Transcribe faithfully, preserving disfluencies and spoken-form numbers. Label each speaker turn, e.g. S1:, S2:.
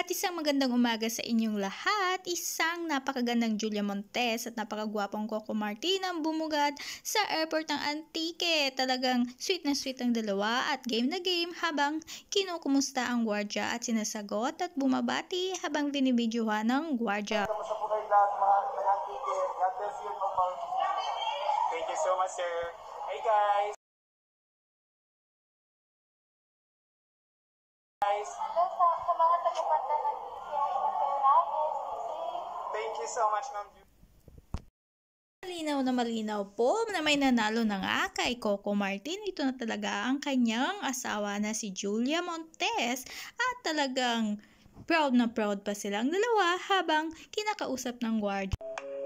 S1: At isang magandang umaga sa inyong lahat. Isang napakagandang Julia Montes at napakagwapong Coco Martin ang bumugad sa airport ng Antique. Talagang sweet na sweet ang dalawa at game na game habang kinukumusta ang gwardya at sinasagot at bumabati habang binibidyohan ng gwardya.
S2: Kamusta po kayo lahat mga taga-Antique? God bless you, Normal.
S3: Thank you so much, sir. Hey guys! Guys,
S4: Hello sa, sa mga taga-banda ng D C I na kayo lagi, stay
S3: thank you so much, Ma'am Ju.
S1: Malinaw na malinaw po na may nanalo na nga kay Coco Martin. Ito na talaga ang kanyang asawa na si Julia Montes at talagang proud na proud pa silang dalawa habang kinakausap ng guardia.